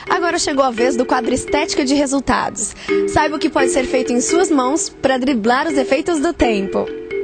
Agora chegou a vez do quadro Estética de Resultados. Saiba o que pode ser feito em suas mãos para driblar os efeitos do tempo.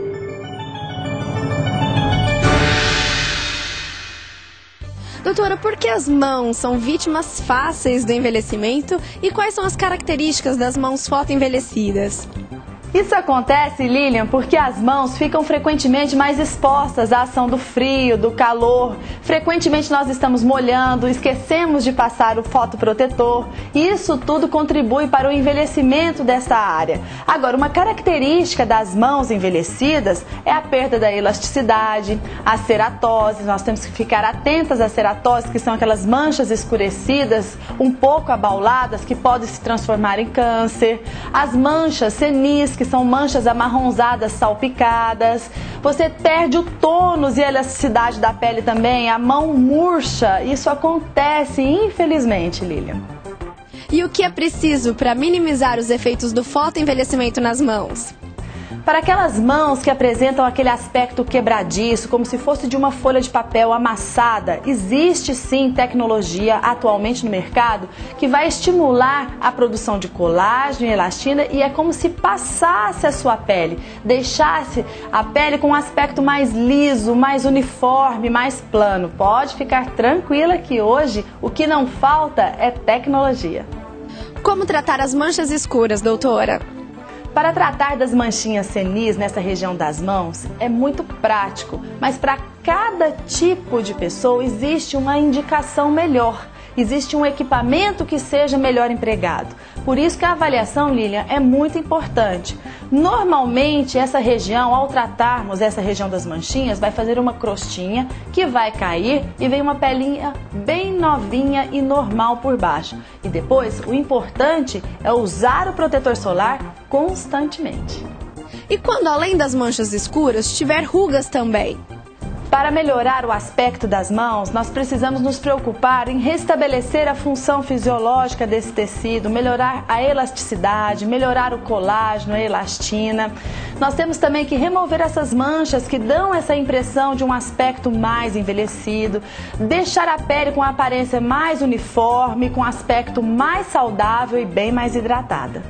Doutora, por que as mãos são vítimas fáceis do envelhecimento e quais são as características das mãos fotoenvelhecidas? Isso acontece, Lilian, porque as mãos ficam frequentemente mais expostas à ação do frio, do calor. Frequentemente nós estamos molhando, esquecemos de passar o fotoprotetor. E isso tudo contribui para o envelhecimento dessa área. Agora, uma característica das mãos envelhecidas é a perda da elasticidade, a ceratose. Nós temos que ficar atentas à ceratose, que são aquelas manchas escurecidas, um pouco abauladas, que podem se transformar em câncer. As manchas senis, que são manchas amarronzadas, salpicadas. Você perde o tônus e a elasticidade da pele também, a mão murcha. Isso acontece, infelizmente, Lilian. E o que é preciso para minimizar os efeitos do fotoenvelhecimento nas mãos? Para aquelas mãos que apresentam aquele aspecto quebradiço, como se fosse de uma folha de papel amassada, existe sim tecnologia atualmente no mercado que vai estimular a produção de colágeno e elastina e é como se passasse a sua pele, deixasse a pele com um aspecto mais liso, mais uniforme, mais plano. Pode ficar tranquila que hoje o que não falta é tecnologia. Como tratar as manchas escuras, doutora? Para tratar das manchinhas senis nessa região das mãos é muito prático, mas para cada tipo de pessoa existe uma indicação melhor, existe um equipamento que seja melhor empregado. Por isso que a avaliação, Lilian, é muito importante. Normalmente, essa região, ao tratarmos essa região das manchinhas, vai fazer uma crostinha que vai cair e vem uma pelinha bem novinha e normal por baixo. E depois, o importante é usar o protetor solar constantemente. E quando, além das manchas escuras, tiver rugas também? Para melhorar o aspecto das mãos, nós precisamos nos preocupar em restabelecer a função fisiológica desse tecido, melhorar a elasticidade, melhorar o colágeno, a elastina. Nós temos também que remover essas manchas que dão essa impressão de um aspecto mais envelhecido, deixar a pele com a aparência mais uniforme, com um aspecto mais saudável e bem mais hidratada.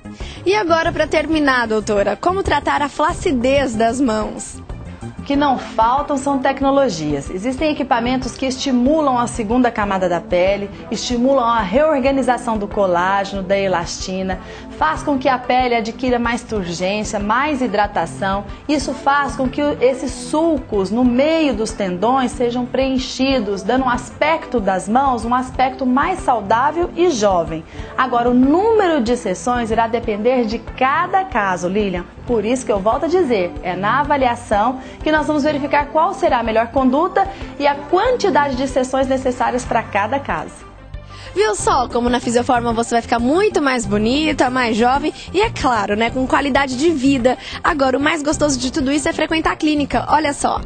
E agora, para terminar, doutora, como tratar a flacidez das mãos? O que não faltam são tecnologias. Existem equipamentos que estimulam a segunda camada da pele, estimulam a reorganização do colágeno, da elastina, faz com que a pele adquira mais turgência, mais hidratação. Isso faz com que esses sulcos no meio dos tendões sejam preenchidos, dando um aspecto das mãos, um aspecto mais saudável e jovem. Agora, o número de sessões irá depender de cada caso, Lilian. Por isso que eu volto a dizer, é na avaliação que nós vamos verificar qual será a melhor conduta e a quantidade de sessões necessárias para cada caso. Viu só como na Fisioforma você vai ficar muito mais bonita, mais jovem e, é claro, né, com qualidade de vida. Agora, o mais gostoso de tudo isso é frequentar a clínica, olha só.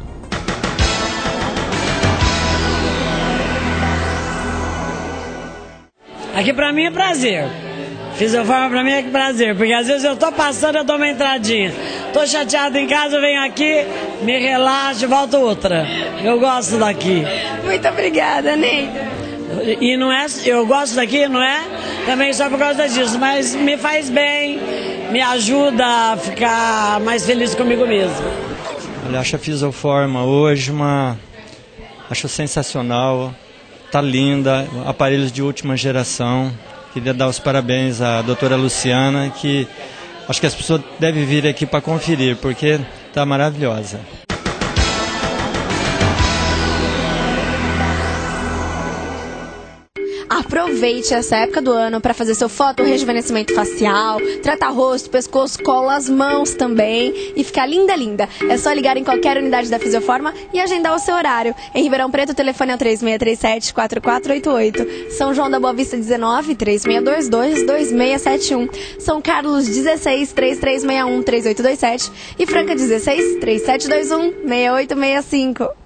Aqui pra mim é prazer. Fisioforma pra mim é prazer, porque às vezes eu tô passando, eu dou uma entradinha. Tô chateado em casa, eu venho aqui, me relaxo e volto outra. Eu gosto daqui. Muito obrigada, Neida. E não é, eu gosto daqui, não é também só por causa disso, mas me faz bem, me ajuda a ficar mais feliz comigo mesmo. Olha, acho a Fisioforma hoje acho sensacional, tá linda, aparelhos de última geração. Queria dar os parabéns à doutora Luciana, que acho que as pessoas devem vir aqui para conferir, porque tá maravilhosa. Aproveite essa época do ano para fazer seu fotorrejuvenescimento facial, tratar rosto, pescoço, colo, as mãos também e ficar linda, linda. É só ligar em qualquer unidade da Fisioforma e agendar o seu horário. Em Ribeirão Preto, o telefone é o 3637-4488. São João da Boa Vista 19, 3622-2671. São Carlos 16, 3361-3827 e Franca 16, 3721-6865.